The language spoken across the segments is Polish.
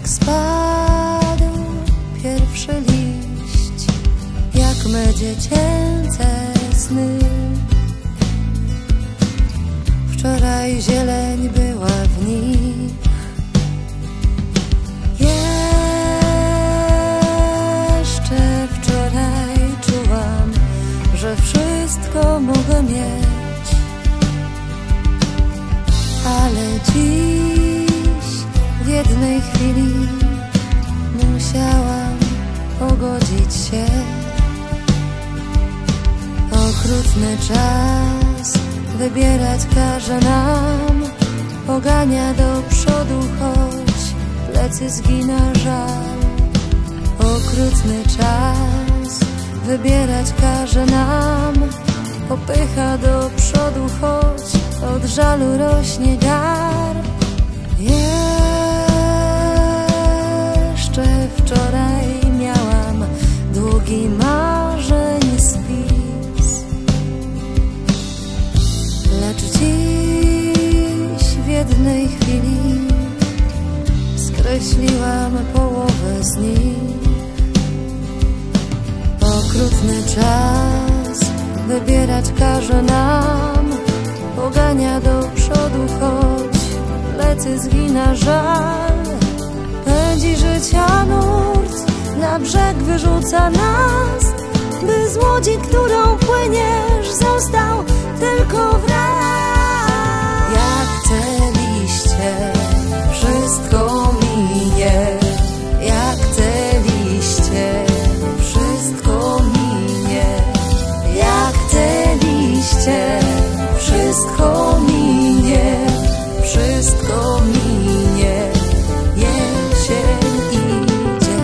jak spadł pierwszy liść, jak me dziecięce sny. Wczoraj zieleń była w nich, jeszcze wczoraj czułam, że wszystko mogę mieć, ale dziś w jednej chwili musiałam pogodzić się. Okrutny czas wybierać każe nam, pogania do przodu, choć plecy zgina żal. Okrutny czas wybierać każe nam, popycha do przodu, choć od żalu rośnie gar. Jeszcze wczoraj miałam długi marzeń spis, lecz dziś w jednej chwili skreśliłam połowę z nich. Okrutny czas wybierać każe nam, pogania do przodu, choć plecy zgina żal. Pędzi życia nurt, na brzeg wyrzuca nas, by z łodzi, którą płyniesz, został tylko wraz. Jak te liście, wszystko minie, jak te liście, wszystko minie, jak te liście, wszystko minie, wszystko minie, jesień idzie.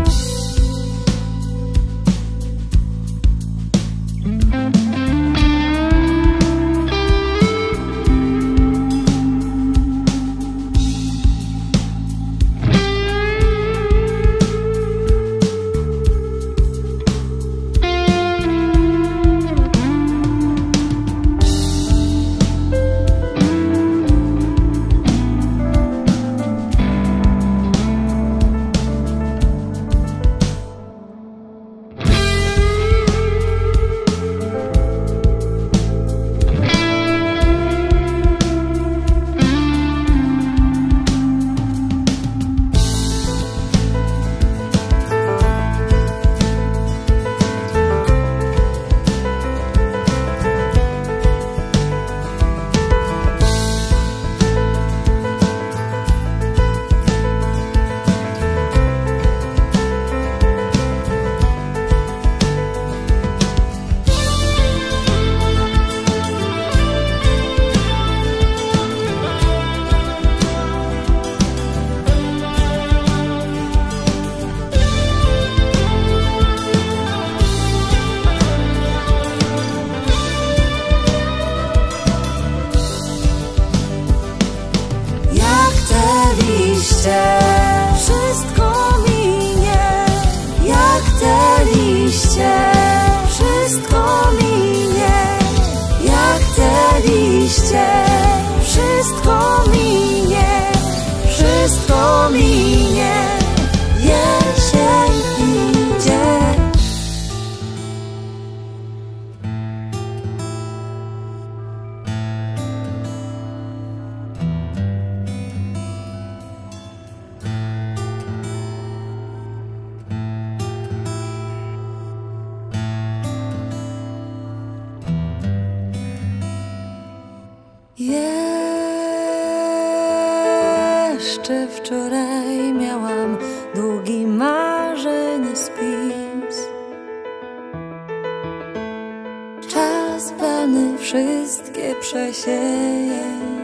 Wszystko minie, jak te liście, wszystko minie, jak te liście, wszystko minie, wszystko minie, jesień idzie. Jeszcze wczoraj miałam długi marzeń spis. Czas plany wszystkie przesieje.